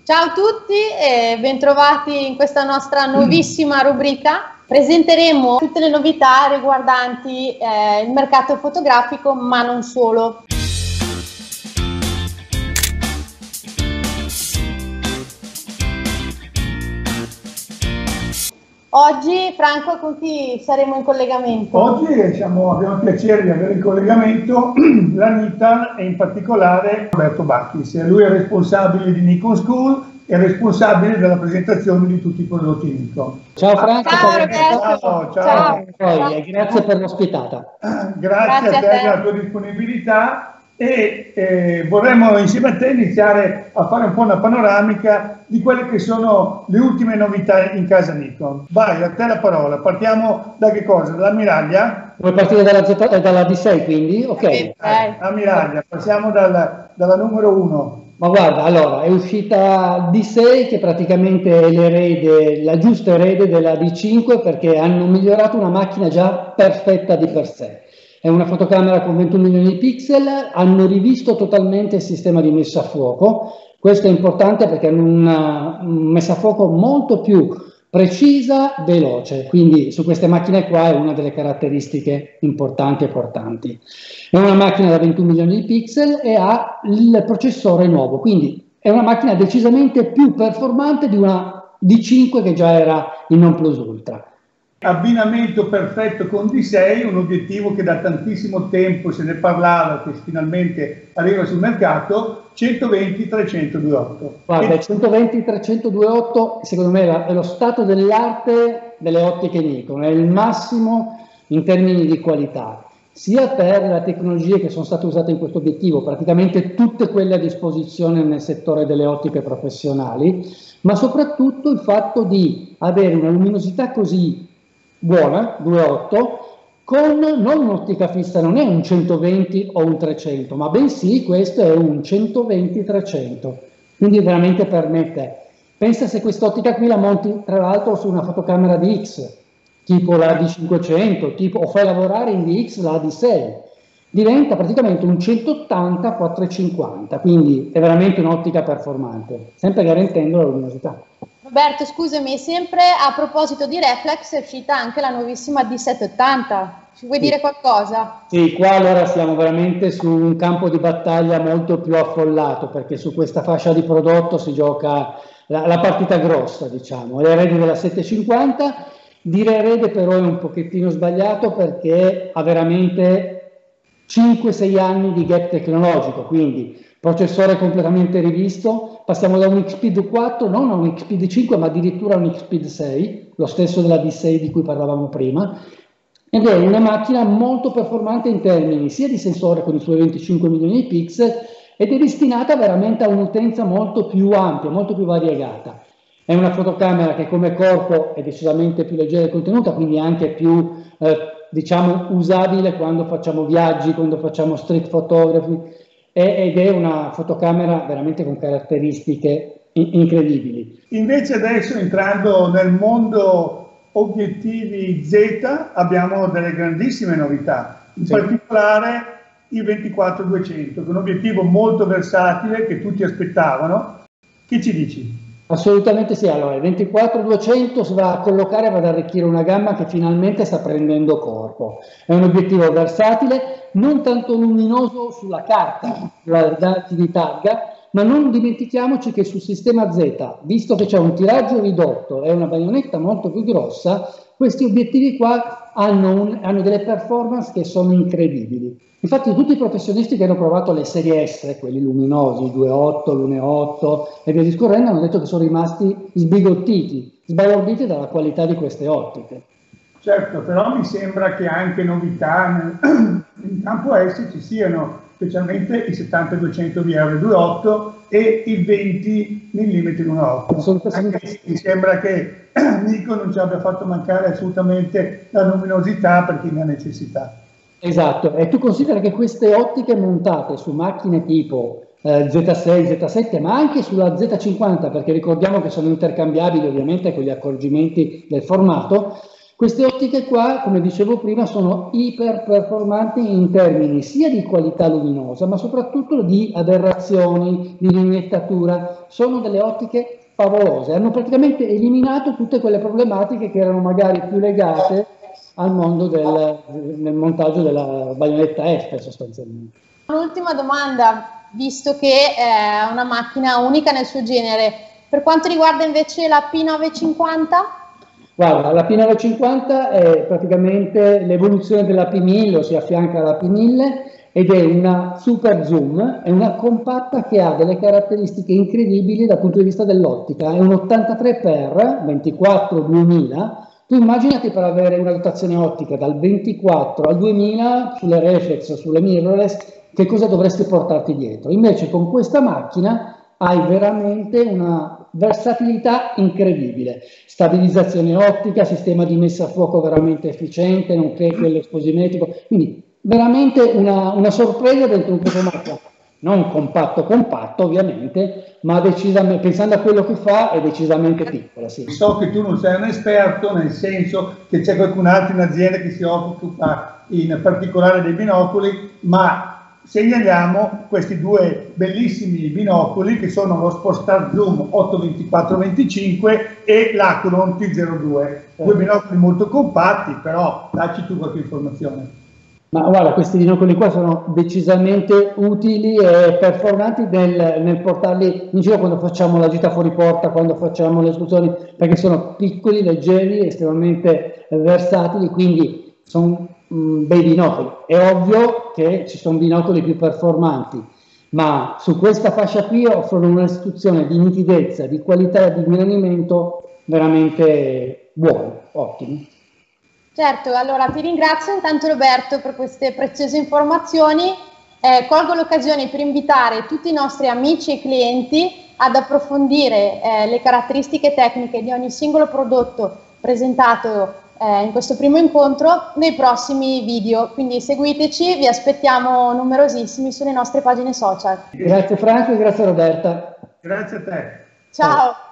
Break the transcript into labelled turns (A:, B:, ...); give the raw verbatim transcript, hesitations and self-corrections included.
A: Ciao a tutti e bentrovati in questa nostra nuovissima rubrica. Presenteremo tutte le novità riguardanti eh, il mercato fotografico, ma non solo. Oggi, Franco, con chi saremo in collegamento?
B: Oggi siamo, abbiamo il piacere di avere in collegamento l'Anita e in particolare Roberto Bacchis. Lui è responsabile di Nikon School e responsabile della presentazione di tutti i prodotti Nikon.
C: Ciao Franco.
A: Ciao Roberto.
B: Ciao, ciao.
A: Ciao.
C: Ciao. E grazie per l'ospitata.
B: Grazie,
A: Grazie
B: a te
A: a te.
B: per la tua disponibilità e eh, vorremmo insieme a te iniziare a fare un po' una panoramica di quelle che sono le ultime novità in casa Nikon. Vai, a te la parola. Partiamo da che cosa? Dall'ammiraglia?
C: Vuoi partire dalla, Z, eh, dalla D sei quindi? Ok.
A: Ok.
B: Ammiraglia, passiamo dalla, dalla numero uno.
C: Ma guarda, allora, è uscita D sei che praticamente è l'erede, la giusta erede della D cinque perché hanno migliorato una macchina già perfetta di per sé. È una fotocamera con ventuno milioni di pixel, hanno rivisto totalmente il sistema di messa a fuoco. Questo è importante perché hanno una messa a fuoco molto più precisa, veloce, quindi su queste macchine qua è una delle caratteristiche importanti e portanti. È una macchina da ventuno milioni di pixel e ha il processore nuovo, quindi è una macchina decisamente più performante di una D cinque che già era il non plus ultra.
B: Abbinamento perfetto con D sei, un obiettivo che da tantissimo tempo se ne parlava, che finalmente arriva sul mercato, centoventi trecento due otto.
C: Guarda, il centoventi trecento due otto secondo me è lo stato dell'arte delle ottiche Nikon, è il massimo in termini di qualità, sia per le tecnologie che sono state usate in questo obiettivo, praticamente tutte quelle a disposizione nel settore delle ottiche professionali, ma soprattutto il fatto di avere una luminosità così buona, due virgola otto, con non un'ottica fissa, non è un centoventi o un trecento, ma bensì questo è un centoventi trecento, quindi veramente permette. Pensa se quest'ottica qui la monti tra l'altro su una fotocamera di X, tipo la D cinquecento, tipo, o fai lavorare in D X la D sei, diventa praticamente un centottanta quattrocentocinquanta, quindi è veramente un'ottica performante, sempre garantendo la luminosità.
A: Roberto, scusami, sempre a proposito di reflex è uscita anche la nuovissima D settecentottanta. Ci vuoi
C: Sì.
A: dire qualcosa?
C: Sì, qua allora siamo veramente su un campo di battaglia molto più affollato, perché su questa fascia di prodotto si gioca la, la partita grossa, diciamo. L'erede della settecentocinquanta, dire erede però è un pochettino sbagliato perché ha veramente cinque sei anni di gap tecnologico, quindi processore completamente rivisto, passiamo da un X P D quattro, non a un X P D cinque, ma addirittura a un X P D sei, lo stesso della D sei di cui parlavamo prima, ed è una macchina molto performante in termini sia di sensore con i suoi venticinque milioni di pixel ed è destinata veramente a un'utenza molto più ampia, molto più variegata. È una fotocamera che come corpo è decisamente più leggera e contenuta, quindi anche più eh, diciamo usabile quando facciamo viaggi, quando facciamo street photography, ed è una fotocamera veramente con caratteristiche incredibili.
B: Invece adesso entrando nel mondo obiettivi Z abbiamo delle grandissime novità, in
C: Sì.
B: particolare il ventiquattro duecento, che è un obiettivo molto versatile che tutti aspettavano. Che ci dici?
C: Assolutamente sì, allora il ventiquattro duecento si va a collocare e va ad arricchire una gamma che finalmente sta prendendo corpo. È un obiettivo versatile, non tanto luminoso sulla carta, sulla dati di targa, ma non dimentichiamoci che sul sistema Z, visto che c'è un tiraggio ridotto e una baionetta molto più grossa, questi obiettivi qua hanno, un, hanno delle performance che sono incredibili. Infatti tutti i professionisti che hanno provato le serie S, quelli luminosi, due virgola otto, l'uno virgola otto e via discorrendo, hanno detto che sono rimasti sbigottiti, sbalorditi dalla qualità di queste ottiche.
B: Certo, però mi sembra che anche novità nel, in campo S ci siano, specialmente il settanta duecento V R due virgola otto e il venti millimetri uno virgola otto. Anche mi sembra che Nikon non ci abbia fatto mancare assolutamente la luminosità per chi ne ha necessità.
C: Esatto, e tu considera che queste ottiche montate su macchine tipo eh, Z sei, Z sette, ma anche sulla Z cinquanta, perché ricordiamo che sono intercambiabili ovviamente con gli accorgimenti del formato, Queste ottiche qua, come dicevo prima, sono iper performanti in termini sia di qualità luminosa, ma soprattutto di aberrazioni, di lineatura. Sono delle ottiche favolose, hanno praticamente eliminato tutte quelle problematiche che erano magari più legate al mondo del, del montaggio della baionetta F sostanzialmente.
A: Un'ultima domanda, visto che è una macchina unica nel suo genere, per quanto riguarda invece la P novecentocinquanta?
C: Guarda, la P novecentocinquanta è praticamente l'evoluzione della P mille, o si affianca alla P mille, ed è una super zoom, è una compatta che ha delle caratteristiche incredibili dal punto di vista dell'ottica, è un ottantatré per ventiquattro duemila. Tu immaginati, per avere una dotazione ottica dal ventiquattro al duemila sulle reflex o sulle mirrorless, che cosa dovresti portarti dietro. Invece con questa macchina hai veramente una versatilità incredibile, stabilizzazione ottica, sistema di messa a fuoco veramente efficiente, nonché quello esposimetrico, quindi veramente una, una sorpresa dentro un fotografico, non compatto compatto ovviamente, ma decisamente, pensando a quello che fa, è decisamente piccola. Sì.
B: So che tu non sei un esperto, nel senso che c'è qualcun altro in azienda che si occupa in particolare dei binocoli, ma segnaliamo questi due bellissimi binocoli che sono lo Sportstar Zoom otto ventiquattro venticinque e l'Acuron T zero due, due binocoli molto compatti, però dacci tu qualche informazione.
C: Ma guarda, questi binocoli qua sono decisamente utili e performanti nel, nel portarli in giro quando facciamo la gita fuori porta, quando facciamo le escursioni, perché sono piccoli, leggeri, estremamente versatili, quindi sono mh, bei binocoli. È ovvio che ci sono binocoli più performanti, ma su questa fascia qui offrono un'istituzione di nitidezza, di qualità e di ingrandimento veramente buono, ottimo.
A: Certo, allora ti ringrazio intanto Roberto per queste preziose informazioni. Eh, colgo l'occasione per invitare tutti i nostri amici e clienti ad approfondire eh, le caratteristiche tecniche di ogni singolo prodotto presentato eh, in questo primo incontro nei prossimi video. Quindi seguiteci, vi aspettiamo numerosissimi sulle nostre pagine social.
C: Grazie Franco e grazie Roberta.
B: Grazie a te.
A: Ciao. Ciao.